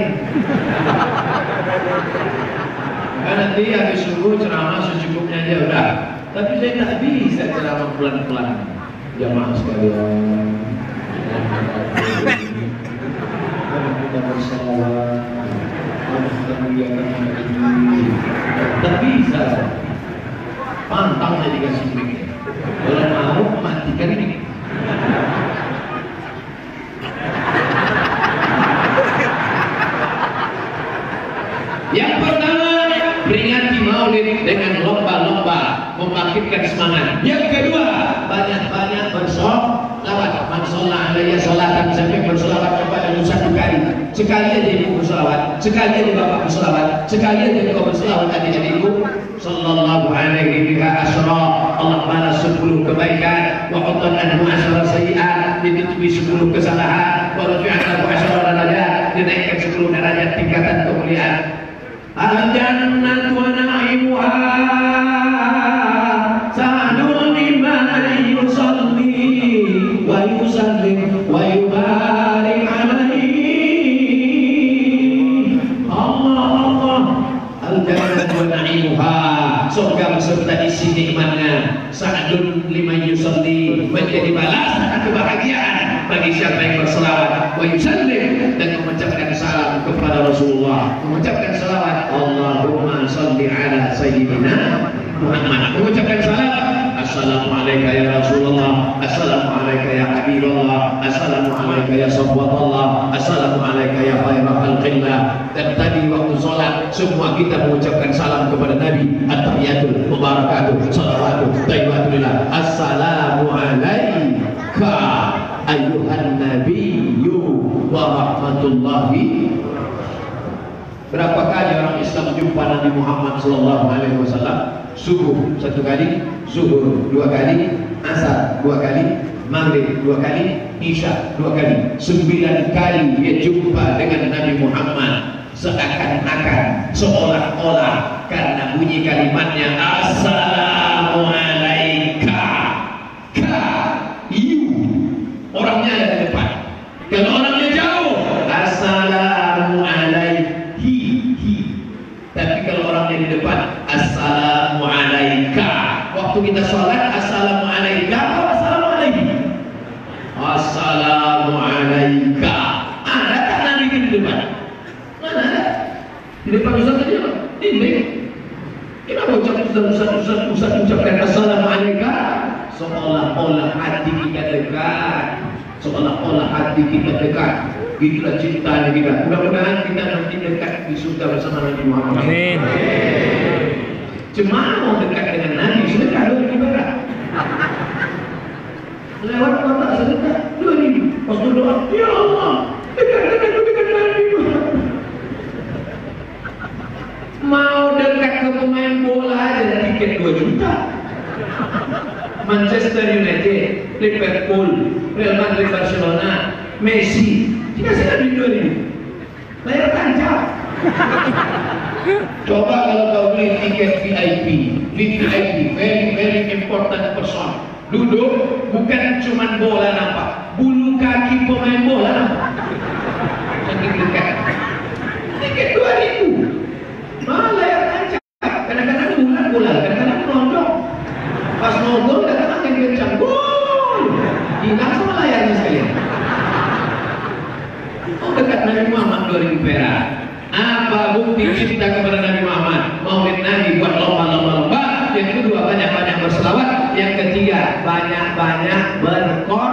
Kan nanti habis subuh ceramah secukupnya aja udah. Tapi saya tak bisa ceramah pelan-pelan. Jamaah sekalian, kita bersalawat, kita muliakan ini. Tak bisa. Pantangnya dikasih mic. Kalau mau matikan ini. Yang pertama, peringati Maulid dengan lomba-lomba, membangkitkan semangat. Yang kedua, banyak-banyak bersolawat. Man sholla alayya sholatan, sampai bersolawat kepada satu kali. Sekali aja ibu bersolawat, sekali aja bapak bersolawat, sekali aja kau bersolawat adik-adikku. Sallallahu alaihi biha asyra, Allah balas sepuluh kebaikan, wa qatan anhu asyra sayyi'at, ditutupi sepuluh kesalahan, wa rafi'at lahu asyra darajat, dinaikkan sepuluh derajat tingkatan kemuliaan. Al-jannatu wa na'imuha sa'adun mimman yusalli wa yusallim wa yubarik alaihi. Allah Allah. Al-jannatu wa na'imuha, surga beserta isi nikmatnya. Sa'adun liman yusalli, menjadi balasan kebahagiaan bagi siapa yang berselawat, wa yusallim, dan mengucapkan salam kepada Rasulullah, mengucapkan salawat, Allahumma salli ala sayyidina Muhammad, mengucapkan salam, assalamualaikum ya Rasulullah, assalamualaikum ya Habibullah, assalamualaikum ya Safwatullah, assalamualaikum ya khairul khalqillah. Dan tadi waktu sholat semua kita mengucapkan salam kepada Nabi, at-tahiyatul mubarakatuh, salawatu Alhamdulillah. Assalamu alayka ayuhan nabiyyu wa rahmatullahi. Berapa kali orang Islam jumpa Nabi Muhammad sallallahu alaihi wasallam? Subuh satu kali, zuhur dua kali, asar dua kali, maghrib dua kali, isya dua kali. Sembilan kali dia jumpa dengan Nabi Muhammad, seakan-akan, seolah-olah, karena bunyi kalimatnya assalamu alaika, ka, you, orangnya ada di depan. Kalau orangnya jauh, assalamu alaihi, hi. Tapi kalau orangnya di depan, assalamu alaika. Waktu kita sholat, assalamu alaika atau assalamu alaihi? Assalamu alaika. Ada tak Nabi di depan? Mana ada? Di depan Ustaz tadi apa? Dinding. Kenapa ucap Ustaz, Ustaz, Ustaz, Ustaz ucapkan assalamu alaika? Seolah-olah hati kita dekat, seolah-olah hati kita dekat. Itulah cintanya kita. Mudah-mudahan kita nanti dekat di surga bersama Nabi Muhammad. Amin. Cuma mau dekat dengan Nabi sedekah dua ribu perak. Lewat kotak sedekah dua ribu. Pas berdoa, ya Allah, dekat dekat dekat Nabi Muhammad. Mau dekat ke pemain bola aja tiket dua juta. Manchester United, Liverpool, Real Madrid, Barcelona, Messi, dikasih Nabi dua ribu. Bayar tancap. Coba kalau kau beli tiket V I P, V V I P, very very important person. Duduk, bukan cuma bola nampak, bulu kaki pemain bola nampak. Saking dekat. Tiket dua ribu. Malah layar tancap. Kadang-kadang bulan bola, kadang-kadang nonton. Pas mau gol, datang angin kencang, gol. Hilang sama layarnya sekalian. Oh, dekat Nabi Muhammad dua ribu perak. Apa bukti cinta kepada Nabi Muhammad? Maulid Nabi buat lomba-lomba. Yang kedua, banyak-banyak berselawat. Yang ketiga, banyak-banyak berkor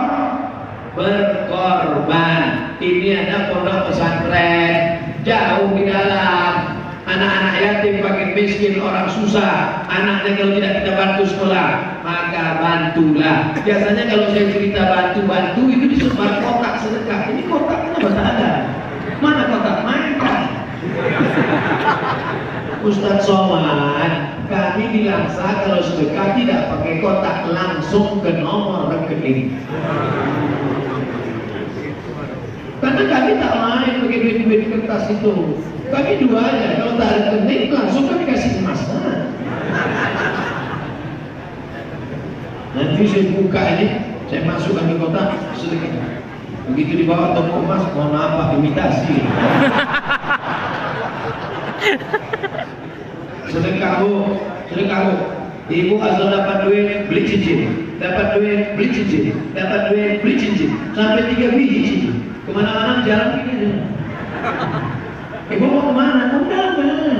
berkorban. Ini ada pondok pesantren jauh di dalam. Anak-anak yatim, fakir miskin, orang susah, anaknya kalau tidak kita bantu sekolah, maka bantulah. Biasanya kalau saya cerita bantu-bantu itu disebar kotak sedekah. Ini kotaknya bahasa ada. Mana kotak? Mainkan. Ustadz Somad, kami di Langsa kalau sedekah tidak pakai kotak, langsung ke nomor rekening. Karena kami tak main pakai duit-duit kertas itu. Kami dua aja, kalau tak ada rekening langsung kami kasih emas. Nah. Nanti saya buka ini, saya masukkan di kotak sedekah. Begitu dibawa toko emas, mohon maaf Pak, imitasi. Sedekah bu, sedekah bu. Ibu asal dapat duit beli cincin, dapat duit beli cincin, dapat duit beli cincin, sampai tiga biji cincin. Kemana-mana jalan begini. Ibu mau kemana? Undangan.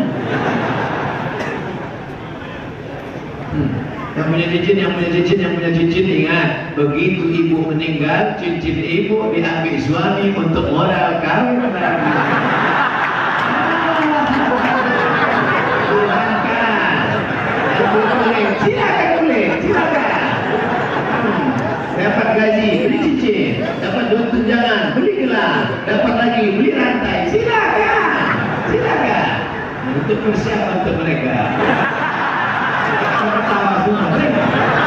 Hmm. Yang punya cincin, yang punya cincin, yang punya cincin, ingat, begitu ibu meninggal, cincin ibu diambil suami untuk modal kawin. Silakan boleh, silakan. Hmm. Dapat gaji, beli cincin, dapat duit tunjangan, beli gelang, dapat lagi beli rantai, silakan, silakan. Untuk persiapan untuk mereka. Pertama semua mereka.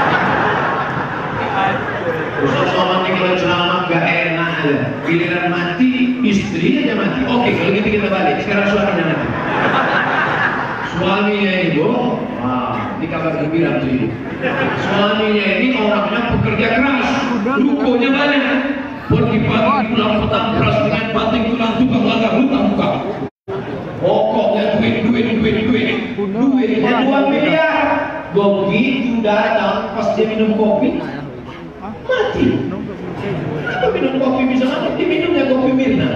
Ustaz Somad ini kalau ceramah gak enak aja. Giliran mati, istri aja mati. Oke, kalau gitu kita balik. Sekarang suaminya mati. Suaminya ini bu, wah, ini kabar gembira tuh ibu. Suaminya ini orangnya pekerja keras, rukonya banyak. Pergi pagi pulang petang keras dengan batik tulang tukang langgar hutang buka. Pokoknya duit, duit, duit, duit, duitnya dua miliar. Begitu datang pas dia minum kopi, mati. Kenapa minum kopi bisa mati? Dia minumnya kopi Mirna.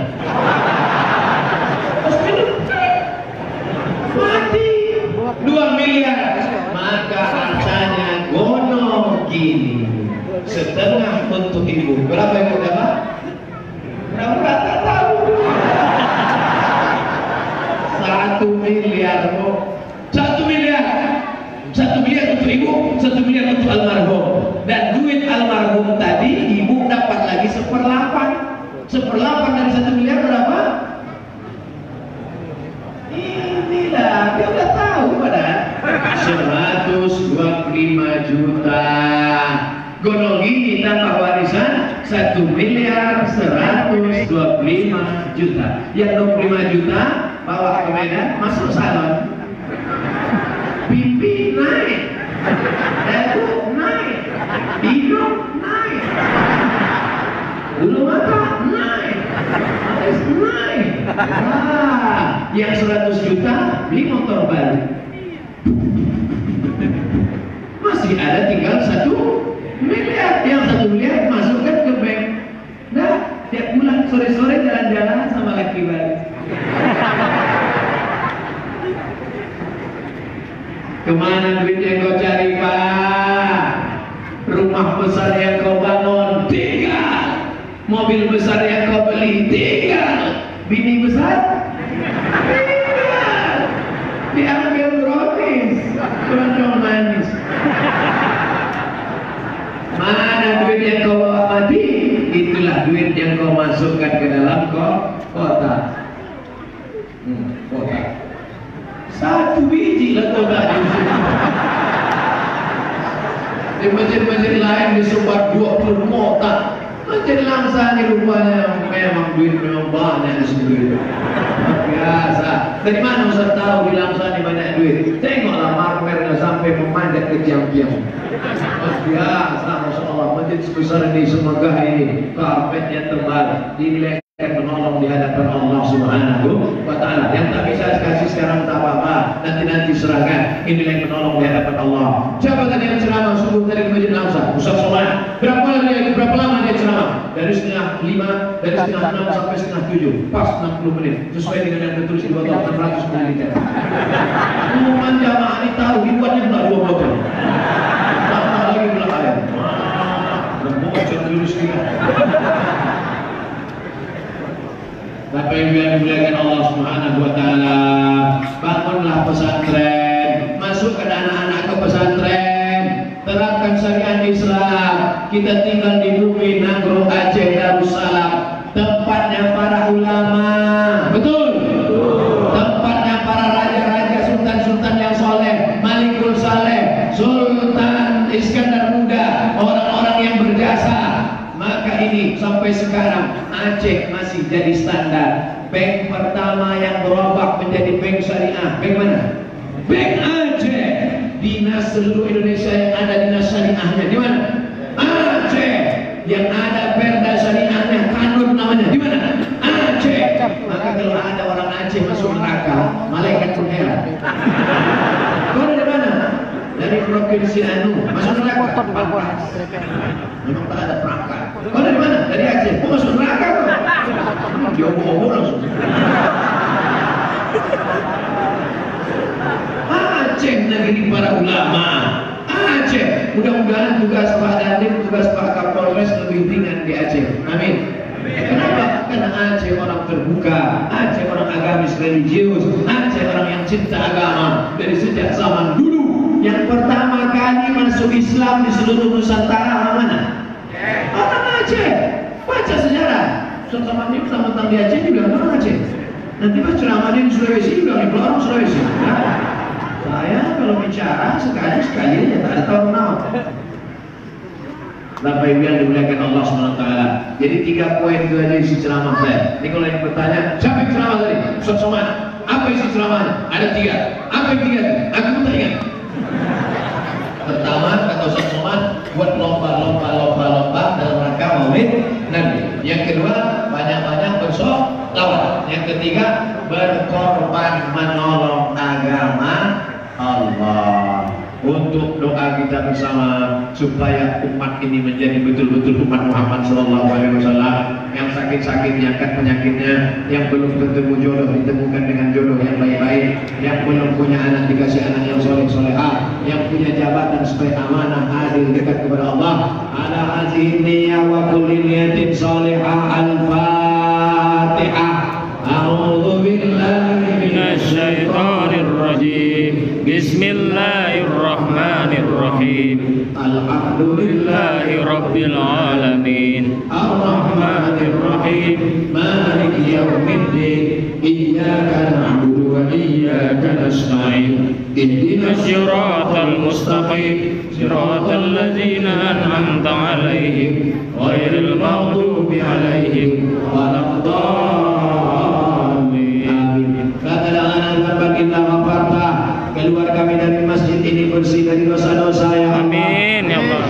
Pas minum, mati. Dua miliar. Maka rasanya gonong gini. Setengah untuk ibu. Berapa ibu dapat? Berapa tak tahu. Satu miliar bu. Satu miliar. Satu miliar untuk ibu, satu miliar untuk almarhum. Dan duit almarhum tadi ibu dapat lagi seperlapan. Seperlapan dari satu miliar berapa? Inilah, dia udah tahu pada seratus dua puluh lima juta. Gonogini tambah warisan satu miliar seratus dua puluh lima juta. Yang dua puluh lima juta bawa ke Medan, masuk salon. Pipi naik, dagu naik, hidung naik, bulu mata naik, alis naik. Wah, yang seratus juta beli motor baru. Masih ada tinggal satu miliar, yang satu miliar masukkan ke bank. Nah, dia pulang sore-sore jalan-jalan sama laki baru. Kemana duit yang kau cari, Pak? Rumah besar yang kau bangun tinggal, mobil besar yang kau beli tinggal, bini besar tinggal, diambil brownies, condong manis. Mana duit yang kau bawa mati? Itulah duit yang kau masukkan ke dalam kotak. Hmm, kotak. Satu biji lah kotak di sini. Di masjid-masjid lain disebar dua puluh kotak. Masjid Langsa ini rupanya memang duit memang banyak di sini. Biasa. Dari mana Ustaz tahu di Langsa ini banyak duit? Tengoklah marmernya sampai memanjat ke tiang-tiang. Biasa, Masya Allah, masjid sebesar ini, semegah ini, karpetnya tebal, dinilai menolong di hadapan Allah Subhanahu wa Ta'ala. Yang tak bisa kasih sekarang tak apa-apa, nanti-nanti serahkan. Inilah yang menolong di hadapan Allah. Siapa tadi yang ceramah subuh tadi di Masjid Langsa? Ustaz Somad. Berapa lama dia, berapa lama dia ceramah? Dari setengah lima, dari setengah enam sampai setengah tujuh, pas enam puluh menit, sesuai dengan yang tertulis di botol enam ratus mililiter. Umuman jamaah ini tahu dibuatnya enggak dua botol. Tambah lagi pula air. Lembut yang tulis dia. Bapak Ibu yang dimuliakan Allah Subhanahu wa Ta'ala, bangunlah pesantren, masukkan anak-anak ke pesantren, terapkan syariat Islam. Kita tinggal di bumi Nagro Aceh Darussalam, tempatnya para ulama, betul? Tempatnya para raja-raja, sultan-sultan yang soleh, Malikul Saleh, Sultan Iskandar Muda, orang-orang yang berjasa. Maka ini sampai sekarang Aceh masih jadi standar. Bank pertama yang berubah menjadi bank syariah, bank mana? Bank Aceh. Dinas seluruh Indonesia yang ada dinas syariahnya di mana? Aceh. Yang ada perda syariahnya, kanun namanya di mana? Aceh. Maka kalau ada orang Aceh masuk neraka, malaikat pun heran. Kau dari mana? Dari provinsi Anu, masuk neraka. Memang tak ada perangkat. Kau dari mana? Dari Aceh. Kau masuk neraka kau? Diobok-obok langsung. Aceh negeri para ulama. Aceh. Mudah-mudahan tugas Pak Dandim, tugas Pak Kapolres lebih ringan di Aceh. Amin. Kenapa? Karena Aceh orang terbuka, Aceh orang agamis religius, Aceh orang yang cinta agama dari sejak zaman dulu. Yang pertama kali masuk Islam di seluruh Nusantara orang mana? Orang Aceh. Baca sejarah. Ustaz Somad ini tentang di Aceh juga orang Aceh. Nanti pas ceramah di Sulawesi juga nih orang Sulawesi. Nah, saya kalau bicara sekali-sekali aja tak ada tahu nama. Bapak Ibu yang dimuliakan Allah subhanahu wa taala. Jadi tiga poin itu aja isi ceramah saya. Ini kalau yang bertanya, siapa yang ceramah tadi? Ustaz Somad. Apa isi ceramahnya? Ada tiga. Apa yang tiga? Aku tak ingat. Pertama kata Ustaz Somad, buat lomba-lomba lomba-lomba dalam rangka Maulid Nabi. Yang kedua, banyak-banyak bersolawat. Yang ketiga, berkorban menolong agama Allah. Untuk doa kita bersama supaya umat ini menjadi betul-betul umat Muhammad Sallallahu Alaihi Wasallam. Yang sakit-sakit diangkat penyakitnya, yang belum ketemu jodoh ditemukan dengan jodoh yang baik-baik, yang belum punya anak dikasih anak yang soleh-solehah, yang punya jabatan supaya amanah adil dekat kepada Allah. Ala hazihi niyyah wa kulli niyatin salihah. Al-Fatihah. A'udzu billahi minasy syaithanir rajim. Bismillahirrahmanirrahim. Alhamdulillahi Rabbil alamin. Ar-Rahmanir-Rahim. Maliki yaumiddin. Iyyaka na'budu wa iyyaka nasta'in. Ihdinas Shiratal mustaqim. Shiratal ladzina an'amta 'alaihim ghairil maghdubi 'alaihim waladdallin. Keluar kami dari masjid ini bersih dari dosa-dosa ya Allah. Amin ya Allah.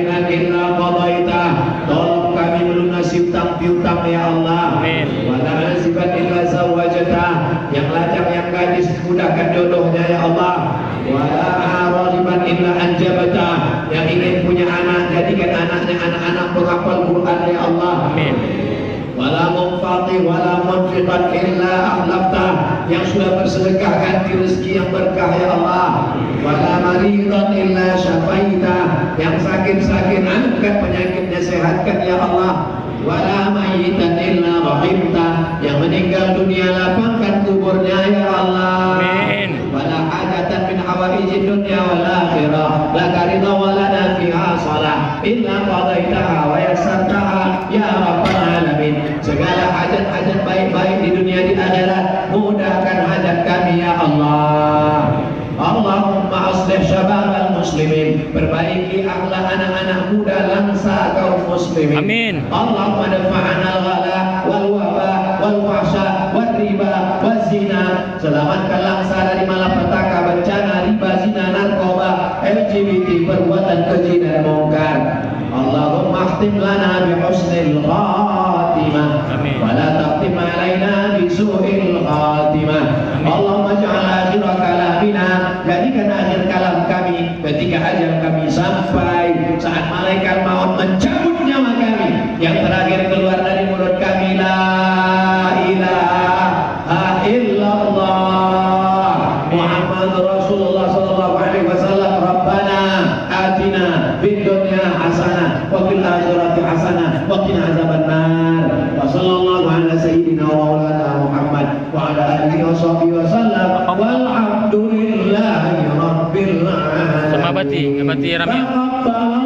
Tolong kami melunasi utang piutang ya Allah. Amin. Wala nasibat illa zawajata. Yang lajang yang gadis mudahkan jodohnya ya Allah. Wala araliban illa anjabata. Yang ingin punya anak jadikan anaknya anak-anak penghafal Quran ya Allah. Amin. Wala munfati wala munfiqan illa akhlafta. Yang sudah bersedekah ganti rezeki yang berkah ya Allah. Wala maridan illa syafaita. Yang sakit-sakit angkat penyakitnya sehatkan ya Allah. Wala mayyitan illa rahimta. Yang meninggal dunia lapangkan kuburnya ya Allah. Amin. Wala hajatan min hawaijid dunya wal akhirah laka ridha wa lana fiha salah illa qadaitaha wa yassartaha ya rabbal alamin. Segala hajat-hajat baik-baik di dunia di akhirat mudahkan hajat kami ya Allah. Allahumma aslih syababal muslimin. Perbaiki akhlak anak-anak muda langsa kaum muslimin. Amin. Allahumma dafa'ana al-ghala wal waba wal fahsya wal riba wal zina. Selamatkan langsa dari malapetaka, bencana, riba, zina, narkoba, L G B T, perbuatan keji dan mungkar. Allahumma khtim lana bi husnil khatimah. Amin. Wa la taqtim alaina bi su'il khatimah. Allahumma ja'al akhir kalamina. Jadikan akhir kalam kami ketika ajal kami sampai, saat malaikat maut mencabut nyawa kami, yang terakhir keluar dari mulut kami la ilaha illallah Muhammad Rasulullah sallallahu alaihi wasallam. Rabbana atina fid dunya hasanah wa fil akhirati hasanah wa qina azabannar. Wa sallallahu ala sayyidina wa maulana Muhammad wa ala alihi wa sahbihi wa sallam. Walhamdulillahi rabbil alamin. Sama bati, bati Rami.